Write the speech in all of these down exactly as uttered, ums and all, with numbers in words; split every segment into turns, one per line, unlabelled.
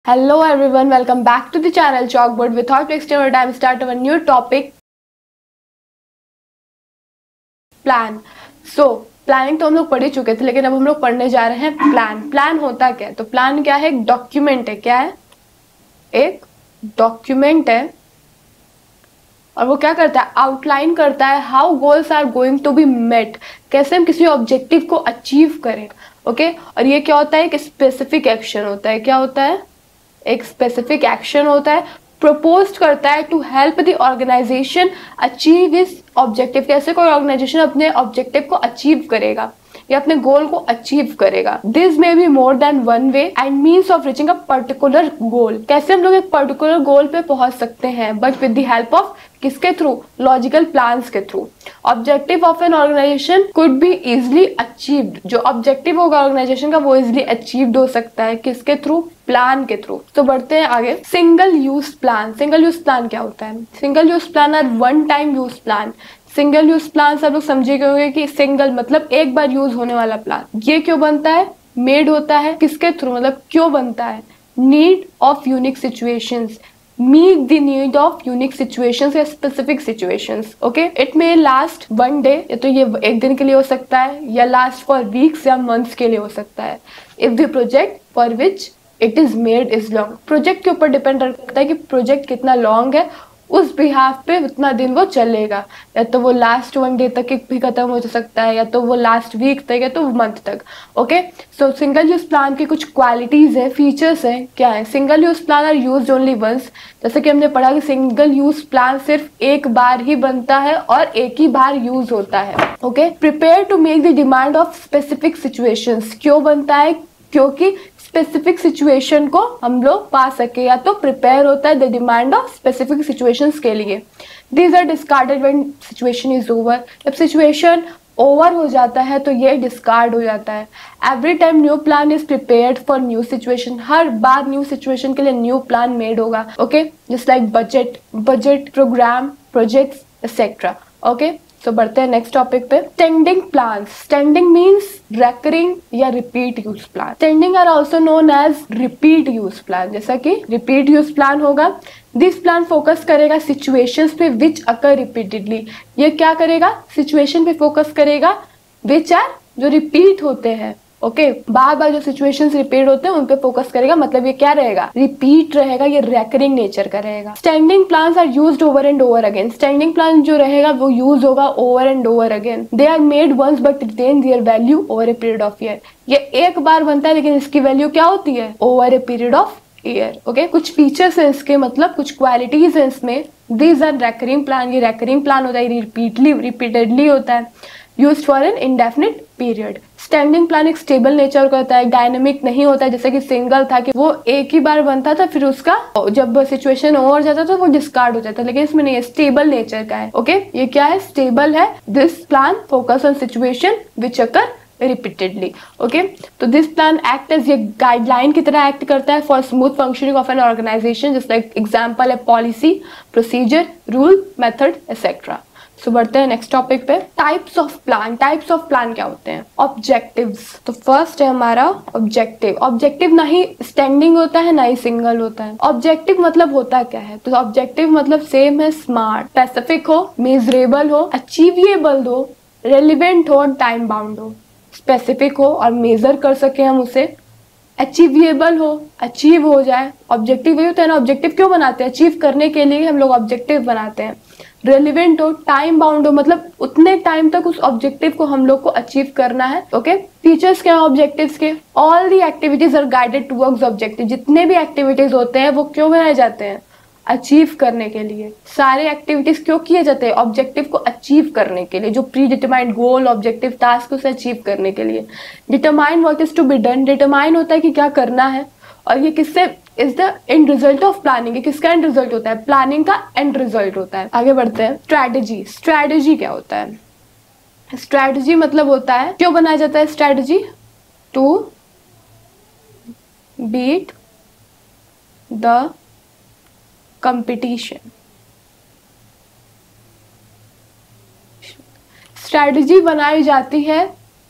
Hello everyone, welcome back to the channel Chalkboard. Without wasting our time, start our new topic, plan. So planning तो हम लोग पढ़ ही चुके थे, लेकिन अब हम लोग पढ़ने जा रहे हैं प्लान. प्लान होता क्या है? तो प्लान क्या है? एक डॉक्यूमेंट है. क्या है? एक डॉक्यूमेंट है. और वो क्या करता है? आउटलाइन करता है how goals are going to be met. कैसे हम किसी ऑब्जेक्टिव को अचीव करें. Okay okay? और ये क्या होता है? एक स्पेसिफिक एक्शन होता है. क्या होता है? एक स्पेसिफिक एक्शन होता है. प्रपोज करता है to help the organization achieve इस ऑब्जेक्टिव. कैसे कोई ऑर्गेनाइजेशन अपने ऑब्जेक्टिव को अचीव करेगा या अपने गोल को अचीव करेगा. This may be more than one way and means of reaching a particular goal. कैसे हम लोग एक पर्टिकुलर गोल पे पहुंच सकते हैं, but with the help of किसके थ्रू? लॉजिकल प्लान्स के through. Objective of an organization could be easily achieved. जो ऑब्जेक्टिव होगा ऑर्गेनाइजेशन का वो इजिली अचीव्ड हो सकता है. किसके थ्रू? प्लान के थ्रू. तो बढ़ते हैं आगे. Single use plan. Single use plan क्या होता है? Single use plan are one time use plan. Single use plan सब लोग समझे होंगे कि सिंगल मतलब एक बार यूज होने वाला प्लान. ये क्यों बनता है? मेड होता है किसके थ्रू? मतलब क्यों बनता है? Need of unique situations. meet the need of unique situations या specific situations. okay, it may last one day. या तो ये एक दिन के लिए हो सकता है या last for weeks या months के लिए हो सकता है. if the project for which it is made is long. Project के ऊपर डिपेंड करता है कि प्रोजेक्ट कितना लॉन्ग है, उस बिहाफ पे उतना दिन वो चलेगा. या तो वो लास्ट वन डे तक भी खत्म हो सकता है, या तो वो लास्ट वीक तक, या तो मंथ तक. Okay, so single use plan की कुछ क्वालिटीज है, फीचर्स है. क्या है? Single use plan are used only once. जैसे कि हमने पढ़ा कि सिंगल यूज प्लान सिर्फ एक बार ही बनता है और एक ही बार यूज होता है. Okay, prepare to make the demand of specific situations. क्यों बनता है? क्योंकि स्पेसिफिक सिचुएशन को हम लोग पा सके, या तो प्रिपेयर होता है the demand of specific situations के लिए. These are discarded when situation is over. जब सिचुएशन ओवर हो जाता है तो ये डिस्कार्ड हो जाता है. Every time new plan is prepared for new situation. हर बार न्यू सिचुएशन के लिए न्यू प्लान मेड होगा. Okay, just like budget budget program, projects etcetera. Okay, तो बढ़ते हैं नेक्स्ट टॉपिक पे. Standing plan. Standing means recurring या repeat use plan. Standing are also known as repeat use plan. जैसा कि रिपीट यूज प्लान होगा. This plan focus करेगा situations पे विच अकर रिपीटेडली. ये क्या करेगा? सिचुएशन पे फोकस करेगा विच आर, जो रिपीट होते हैं. ओके okay, बार बार जो सिचुएशंस रिपीट होते हैं उन पे फोकस करेगा. मतलब ये क्या रहेगा? रिपीट रहेगा. ये रेकरिंग नेचर का रहेगा. Standing plans are used over and over again. Standing plan जो रहेगा वो यूज होगा over and over again. They are made once but retain their value over a period of year. ये एक बार बनता है लेकिन इसकी वैल्यू क्या होती है? Over a period of year. Okay, कुछ फीचर्स है इसके, मतलब कुछ क्वालिटीज है इसमें. These are recurring plan. ये रेकरिंग प्लान होता है, रिपीटली रिपीटेडली होता है, used for an indefinite period. Standing plan एक स्टेबल नेचर का होता है, डायनेमिक नहीं होता है. जैसे कि सिंगल था कि वो एक ही बार बनता था, फिर उसका जब सिचुएशन ओवर जाता था वो डिस्कार्ड हो जाता. लेकिन इसमें नहीं है, स्टेबल नेचर का है. Okay okay? ये क्या है? स्टेबल है. This plan focus on situation which occur repeatedly. Okay, तो दिस प्लान एक्ट एज, ये गाइडलाइन की तरह एक्ट करता है for smooth functioning of an organization. Just like example है policy, procedure, rule, method etcetera. So बढ़ते हैं नेक्स्ट टॉपिक पे. Types of plan. Types of plan क्या होते हैं? ऑब्जेक्टिव्स. तो फर्स्ट है हमारा ऑब्जेक्टिव. ऑब्जेक्टिव ना ही स्टैंडिंग होता है ना ही सिंगल होता है. ऑब्जेक्टिव मतलब होता क्या है? तो ऑब्जेक्टिव मतलब सेम है, स्मार्ट, स्पेसिफिक हो, मेजरेबल हो, अचीवेबल हो, रेलिवेंट हो, टाइम बाउंड हो. स्पेसिफिक हो और मेजर कर सके हम उसे, अचीवेबल हो, अचीव हो जाए. ऑब्जेक्टिव वही होता है ना. ऑब्जेक्टिव क्यों बनाते हैं? अचीव करने के लिए हम लोग ऑब्जेक्टिव बनाते हैं. रेलिवेंट हो, टाइम बाउंड हो, मतलब उतने टाइम तक उस ऑब्जेक्टिव को हम लोग को अचीव करना है. ओके, फीचर्स क्या है ऑब्जेक्टिव्स के? All the activities are guided towards objective. जितने भी एक्टिविटीज होते हैं वो क्यों बनाए जाते हैं? अचीव करने के लिए. सारे एक्टिविटीज क्यों किए जाते हैं? ऑब्जेक्टिव को अचीव करने के लिए. जो predetermined goal, objective, task, उसे अचीव करने के लिए. Determine what is to be done. Determine होता है कि क्या करना है, और ये किससे? Is the end result of planning. ये किसका एंड रिजल्ट होता है? प्लानिंग का एंड रिजल्ट होता है. आगे बढ़ते हैं. स्ट्रैटेजी. स्ट्रैटेजी क्या होता है? स्ट्रैटेजी मतलब होता है, क्यों बनाया जाता है strategy? To beat the competition. Strategy बनाई जाती है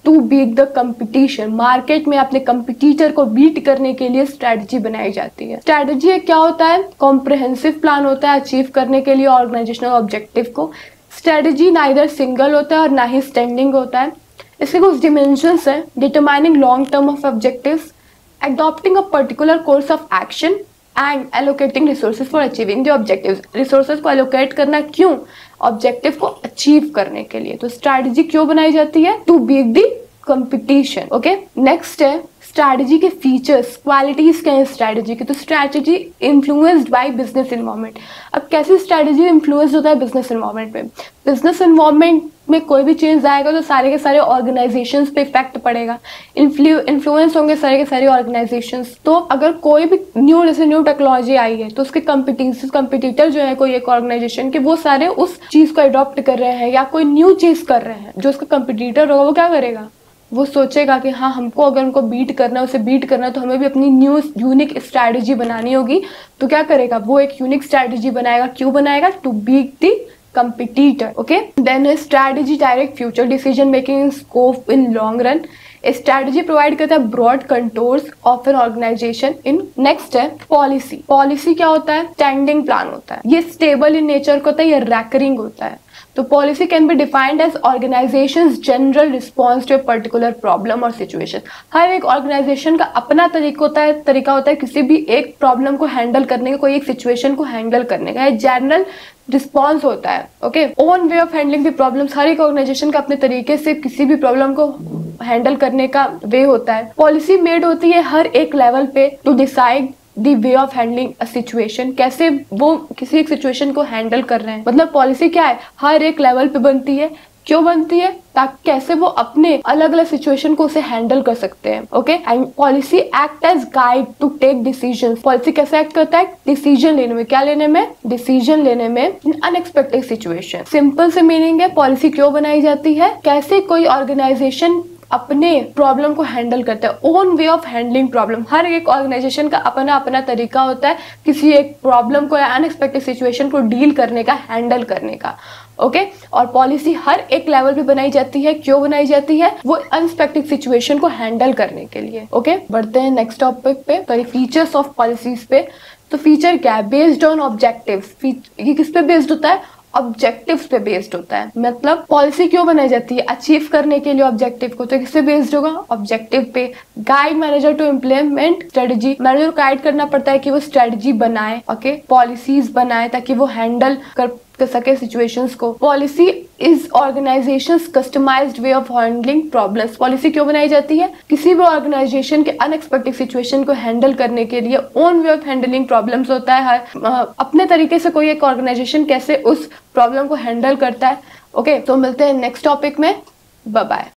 to beat the competition, market में अपने कंपटीटर को बीट करने के लिए स्ट्रेटजी बनाई जाती है। स्ट्रेटजी क्या होता है? कॉम्प्रिहेंसिव प्लान होता है अचीव करने के लिए ऑर्गेनाइजेशनल ऑब्जेक्टिव को। स्ट्रेटजी नाइदर सिंगल होता है और ना ही स्टैंडिंग होता है। इसके कुछ डिमेंशंस हैं, determining long term of objectives, adopting a particular course of action and allocating resources for achieving the objectives। resources को allocate करना क्यों? objective को achieve करने के लिए। तो strategy क्यों बनाई जाती है? to beat the competition। Okay, next है स्ट्रैटेजी के फीचर्स, क्वालिटीज क्या है स्ट्रैटेजी की। तो strategy influenced by business environment. अब कैसे स्ट्रैटेजी इन्फ्लुएंस होता है बिजनेस इन्वायरमेंट में? बिजनेस इन्वायरमेंट में कोई भी चेंज आएगा तो सारे के सारे ऑर्गेनाइजेशंस पे इफेक्ट पड़ेगा, इन्फ्लुएंस होंगे सारे के सारे ऑर्गेनाइजेशंस। तो अगर कोई भी न्यू जैसे न्यू टेक्नोलॉजी आई है तो उसके कंपटीशन कंपटीटर जो है कोई एक ऑर्गेनाइजेशन के, वो सारे उस चीज को अडॉप्ट कर रहे हैं या कोई न्यू चीज कर रहे हैं। जो उसका कंपटीटर होगा वो क्या करेगा? वो सोचेगा कि हाँ हमको अगर उनको बीट करना है, उसे बीट करना है तो हमें भी अपनी न्यू यूनिक स्ट्रैटेजी बनानी होगी। तो क्या करेगा? वो एक यूनिक स्ट्रैटेजी बनाएगा। क्यों बनाएगा? To beat the competitor. Okay, then strategy direct future decision making scope in long run. Strategy provide करता है broad contours of an organization in. Next है पॉलिसी। पॉलिसी क्या होता है? स्टैंडिंग प्लान होता है। ये स्टेबल इन नेचर का होता है, ये रैकरिंग होता है। तो policy can be defined as organization's general response to a particular problem और सिचुएशन। हर एक ऑर्गेनाइजेशन का अपना तरीका होता है तरीका होता है किसी भी एक प्रॉब्लम को हैंडल करने का, कोई एक सिचुएशन को हैंडल करने का। जनरल रिस्पॉन्स होता है। Okay, own way of handling the problems. हर एक ऑर्गेनाइजेशन का अपने तरीके से किसी भी प्रॉब्लम को हैंडल करने का वे होता है। पॉलिसी मेड होती है हर एक लेवल पे to decide the way of handling a situation. कैसे वो किसी एक सिचुएशन को हैंडल कर रहे हैं। मतलब पॉलिसी क्या है? हर एक लेवल पे बनती है। क्यों बनती है? ताकि कैसे वो अपने अलग अलग सिचुएशन को उसे हैंडल कर सकते हैं। Okay, and policy act as guide to take decision. Policy कैसे एक्ट करता है? डिसीजन लेने में। क्या लेने में? डिसीजन लेने में इन अनएक्सपेक्टेड सिचुएशन। सिंपल से मीनिंग है पॉलिसी क्यों बनाई जाती है, कैसे कोई ऑर्गेनाइजेशन अपने प्रॉब्लम को हैंडल करता है। Own way of handling problem. हर एक ऑर्गेनाइजेशन का अपना अपना तरीका होता है किसी एक प्रॉब्लम को या अनएक्सपेक्टेड सिचुएशन को डील करने का, हैंडल करने का। Okay okay? और पॉलिसी हर एक लेवल पे बनाई जाती है। क्यों बनाई जाती है? वो अनएक्सपेक्टेड सिचुएशन को हैंडल करने के लिए। Okay okay? बढ़ते हैं नेक्स्ट टॉपिक पे, सॉरी फीचर्स ऑफ पॉलिसीज पे। तो फीचर क्या है? Based on objectives. ये किस पे बेस्ड होता है? ऑब्जेक्टिव्स पे बेस्ड होता है। मतलब पॉलिसी क्यों बनाई जाती है? अचीव करने के लिए ऑब्जेक्टिव को। तो किससे बेस्ड होगा? ऑब्जेक्टिव पे। Guide manager to implement strategy. Manager को गाइड करना पड़ता है कि वो स्ट्रेटजी बनाए, ओके, पॉलिसीज बनाए ताकि वो हैंडल कर कर सके सिचुएशंस को। Policy is organization's customized way of handling problems. Policy क्यों बनाई जाती है? किसी भी ऑर्गेनाइजेशन के अनएक्सपेक्टेड सिचुएशन को हैंडल करने के लिए own way of handling problems होता है। हर अपने तरीके से कोई एक ऑर्गेनाइजेशन कैसे उस प्रॉब्लम को हैंडल करता है। ओके okay, तो मिलते हैं नेक्स्ट टॉपिक में। Bye bye.